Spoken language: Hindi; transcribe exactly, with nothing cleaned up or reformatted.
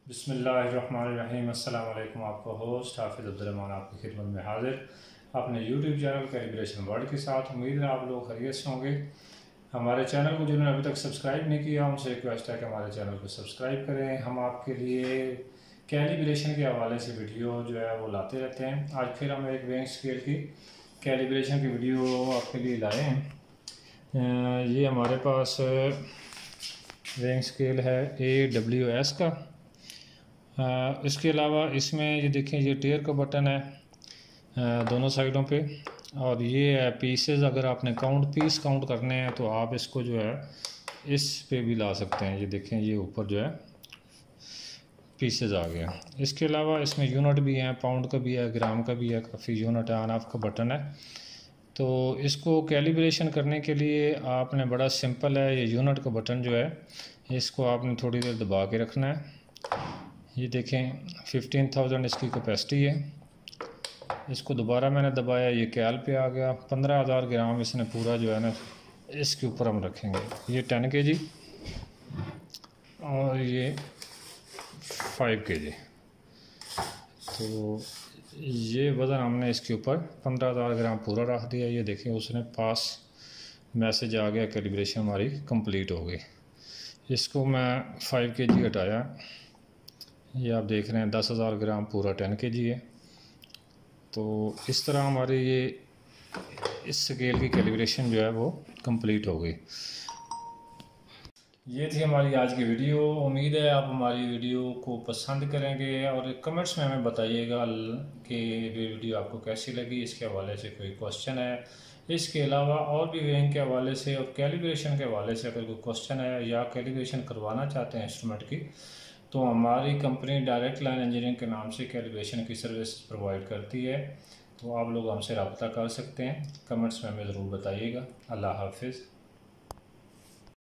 बिस्मिल्लाहिर्रहमानिर्रहीम। अस्सलाम वालेकुम। आपका होस्ट हाफिज़ अब्दुर्रहमान आपकी खिदमत में हाजिर अपने यूट्यूब चैनल कैलिब्रेशन वर्ल्ड के साथ। उम्मीद है आप लोग खैरियत से होंगे। हमारे चैनल को जिन्होंने अभी तक सब्सक्राइब नहीं किया उनसे रिक्वेस्ट है कि हमारे चैनल को सब्सक्राइब करें। हम आपके लिए कैलिब्रेशन के हवाले से वीडियो जो है वो लाते रहते हैं। आज फिर हम एक वेइंग स्केल की कैलिब्रेशन की वीडियो आपके लिए लाए हैं। ये हमारे पास वेइंग स्केल है ए डब्ल्यू एस का। आ, इसके अलावा इसमें ये देखें, ये टेयर का बटन है आ, दोनों साइडों पे, और ये है पीसेस। अगर आपने काउंट पीस काउंट करने हैं तो आप इसको जो है इस पे भी ला सकते हैं। ये देखें, ये ऊपर जो है पीसेस आ गया। इसके अलावा इसमें यूनिट भी हैं, पाउंड का भी है, ग्राम का भी है, काफ़ी यूनिट है, ऑन ऑफ का बटन है। तो इसको कैलिब्रेशन करने के लिए आपने बड़ा सिंपल है, ये यूनिट का बटन जो है इसको आपने थोड़ी देर दबा के रखना है। ये देखें, फिफ्टीन थाउजेंड इसकी कैपेसिटी है। इसको दोबारा मैंने दबाया, ये कैल पे आ गया। पंद्रह हज़ार ग्राम इसने पूरा जो है ना इसके ऊपर हम रखेंगे। ये टेन के जी और ये फाइव के जी। तो ये वज़न हमने इसके ऊपर पंद्रह हज़ार ग्राम पूरा रख दिया। ये देखें, उसने पास मैसेज आ गया, कैलिब्रेशन हमारी कंप्लीट हो गई। इसको मैं फाइव के जी हटाया। ये आप देख रहे हैं दस हज़ार ग्राम पूरा टेन के जी है। तो इस तरह हमारे ये इस स्केल की कैलिब्रेशन जो है वो कंप्लीट हो गई। ये थी हमारी आज की वीडियो। उम्मीद है आप हमारी वीडियो को पसंद करेंगे और कमेंट्स में हमें बताइएगा कि ये वीडियो आपको कैसी लगी। इसके हवाले से कोई क्वेश्चन है, इसके अलावा और भी वेइंग के हवाले से और कैलिब्रेशन के हवाले से अगर कोई क्वेश्चन है या कैलिब्रेशन करवाना चाहते हैं इंस्ट्रूमेंट की, तो हमारी कंपनी डायरेक्ट लाइन इंजीनियरिंग के नाम से कैलिब्रेशन की सर्विस प्रोवाइड करती है। तो आप लोग हमसे रब्ता कर सकते हैं। कमेंट्स में हमें ज़रूर बताइएगा। अल्लाह हाफिज़।